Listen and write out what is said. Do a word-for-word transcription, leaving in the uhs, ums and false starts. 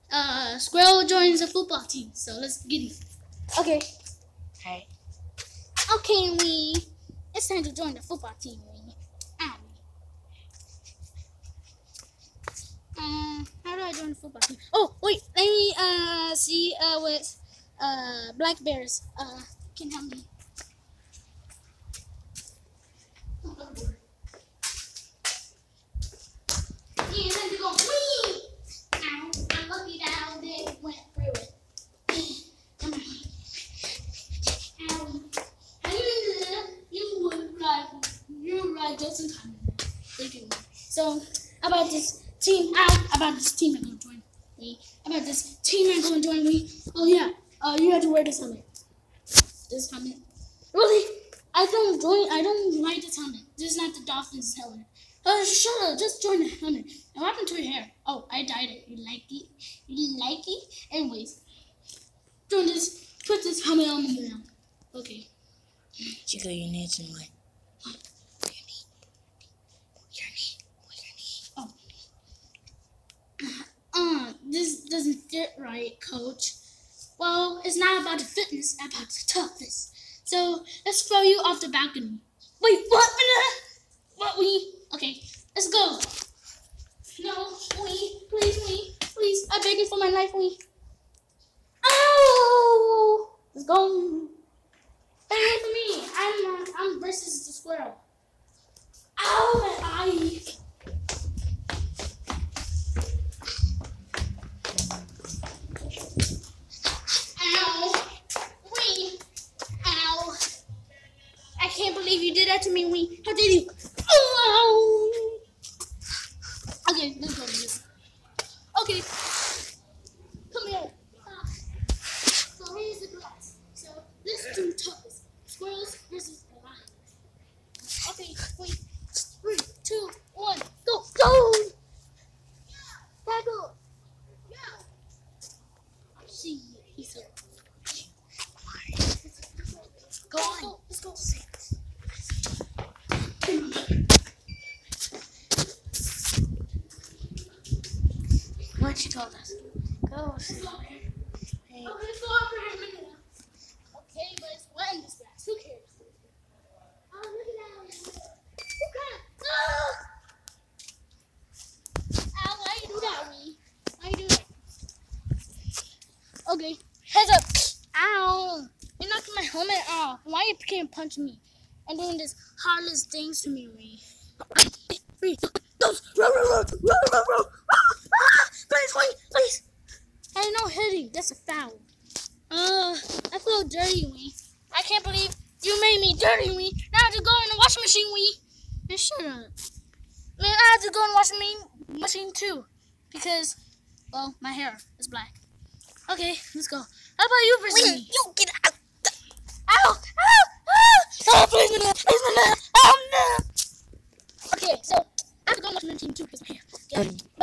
uh, Squirrel joins the football team. So let's get it. Okay. Hey. Okay, we. It's time to join the football team. We. Ow. Um, how do I join the football team? Oh, wait. Let me uh see uh what uh Black Bears uh can help me. Yeah, time to go. Whee! Ow! I'm lucky that they went through it. Come on. Ow! You would ride. You ride just in time. Thank you. So about this team. Ow! About this team I'm gonna join me. About this team I'm gonna join me. Oh yeah. Uh, you have to wear this helmet. This helmet. Really? I don't join. I don't like this helmet. This is not the Dolphins helmet. Uh, shut up. Just join the helmet. And what happened to your hair? Oh, I dyed it. You like it? You like it? Anyways, join this. Put this helmet on me now. Okay. Chico, you need some light. What? Your knee. Your knee. Your knee. Oh. Uh, this doesn't fit right, Coach. Well, it's not about the fitness, it's about the toughness. So let's throw you off the balcony. Wait, what? What? We? Okay, let's go. No, we, please, we, please. I'm begging for my life, we. Ow! Let's go. Hey, wait for me. I'm, uh, I'm versus the squirrel. Ow, my eye. I can't believe you did that to me, Wee. How did you? Oh! Okay, let's go. Okay. Come here. Uh, so here's the glass. So let's do toughest. Squirrels versus the lions. Okay, wait. Three, two, one, go, go! Yeah. Go. Yeah. See, he's here. Go on. Let's go. What she told us. Go sit there. Hey. Okay, let's go over here a minute. Okay, but it's wet in this grass. Who cares? Oh, look at that. Who got it? Oh! Ow, why you do that, Wee? Why you do that? Okay, heads up. Ow! You're knocking my helmet off. Why you can't punch me? And doing this heartless things to me, Wee. Three, two, go! Row, row, row, row, row, row. Please, Wee, please. Hey, no hitting. That's a foul. Uh, I feel dirty, Wee. I can't believe you made me dirty, Wee. Now I have to go in the washing machine, Wee. Man, shut up. Man, I have to go in the washing machine too, because, well, my hair is black. Okay, let's go. How about you, versus me? You get out. Ow! Ow! Ow! Oh, please, me, please, me, oh, no! Okay, so I have to go in the washing machine too, because my hair. Yeah.